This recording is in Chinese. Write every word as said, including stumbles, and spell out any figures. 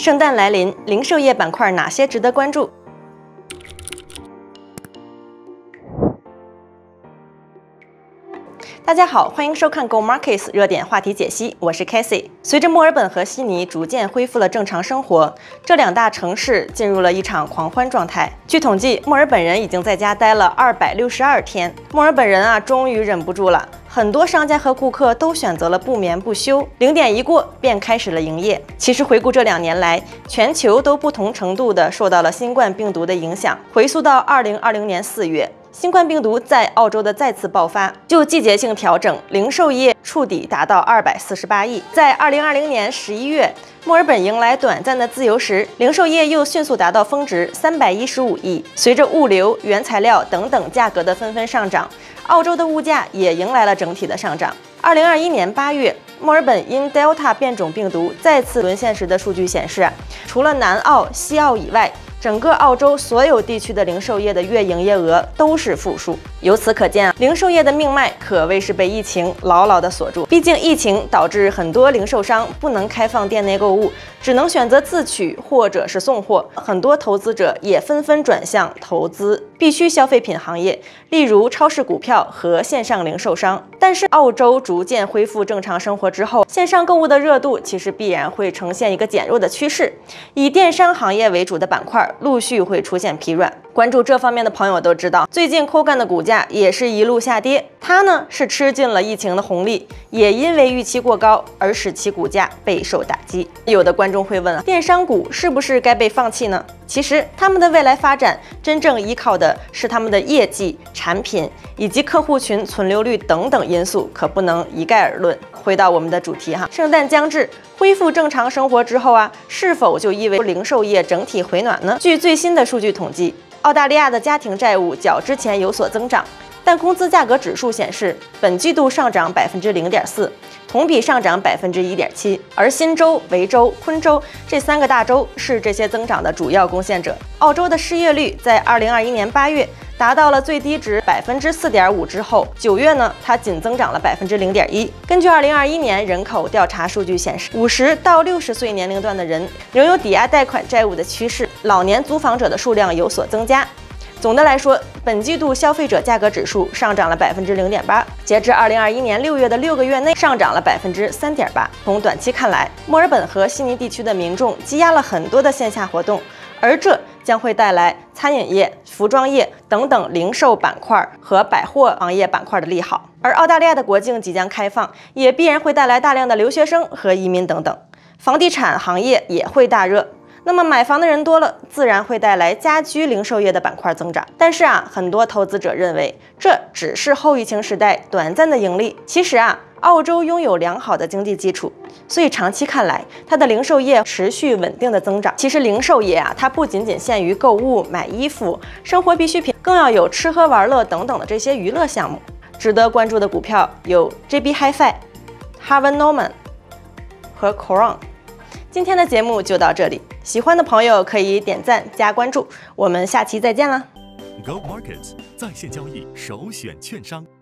圣诞来临，零售业板块哪些值得关注？大家好，欢迎收看 Go Markets 热点话题解析，我是 Casey。随着墨尔本和悉尼逐渐恢复了正常生活，这两大城市进入了一场狂欢状态。据统计，墨尔本人已经在家待了二百六十二天。墨尔本人啊，终于忍不住了。很多商家和顾客都选择了不眠不休，零点一过便开始了营业。其实回顾这两年来，全球都不同程度地受到了新冠病毒的影响。回溯到二零二零年四月。新冠病毒在澳洲的再次爆发，就季节性调整，零售业触底达到二百四十八亿。在二零二零年十一月，墨尔本迎来短暂的自由时，零售业又迅速达到峰值三百一十五亿。随着物流、原材料等等价格的纷纷上涨，澳洲的物价也迎来了整体的上涨。二零二一年八月，墨尔本因 Delta 变种病毒再次沦陷时的数据显示，除了南澳、西澳以外，整个澳洲所有地区的零售业的月营业额都是负数。由此可见啊，零售业的命脉可谓是被疫情牢牢的锁住。毕竟疫情导致很多零售商不能开放店内购物，只能选择自取或者是送货。很多投资者也纷纷转向投资必需消费品行业，例如超市股票和线上零售商。但是澳洲逐渐恢复正常生活之后，线上购物的热度其实必然会呈现一个减弱的趋势，以电商行业为主的板块陆续会出现疲软。关注这方面的朋友都知道，最近 Kogan 的股价也是一路下跌，它呢是吃尽了疫情的红利，也因为预期过高而使其股价备受打击。有的观众会问啊，电商股是不是该被放弃呢？其实他们的未来发展真正依靠的是他们的业绩、产品以及客户群存留率等等因素，可不能一概而论。回到我们的主题哈，圣诞将至，恢复正常生活之后啊，是否就意味零售业整体回暖呢？据最新的数据统计，澳大利亚的家庭债务较之前有所增长，但工资价格指数显示，本季度上涨百分之零点四，同比上涨百分之一点七。而新州、维州、昆州这三个大洲是这些增长的主要贡献者。澳洲的失业率在二零二一年八月达到了最低值百分之四点五之后，九月呢，它仅增长了百分之零点一。根据二零二一年人口调查数据显示，五十到六十岁年龄段的人仍有抵押贷款债务的趋势，老年租房者的数量有所增加。总的来说，本季度消费者价格指数上涨了百分之零点八，截至二零二一年六月的六个月内上涨了百分之三点八。从短期看来，墨尔本和悉尼地区的民众积压了很多的线下活动，而这将会带来餐饮业、服装业等等零售板块和百货行业板块的利好。而澳大利亚的国境即将开放，也必然会带来大量的留学生和移民等等，房地产行业也会大热。那么买房的人多了，自然会带来家居零售业的板块增长。但是啊，很多投资者认为这只是后疫情时代短暂的盈利。其实啊，澳洲拥有良好的经济基础，所以长期看来，它的零售业持续稳定的增长。其实零售业啊，它不仅仅限于购物、买衣服、生活必需品，更要有吃喝玩乐等等的这些娱乐项目。值得关注的股票有 J B Hi-Fi、Harvey Norman 和 Crown。今天的节目就到这里，喜欢的朋友可以点赞加关注，我们下期再见啦。 Go Markets 在线交易首选券商。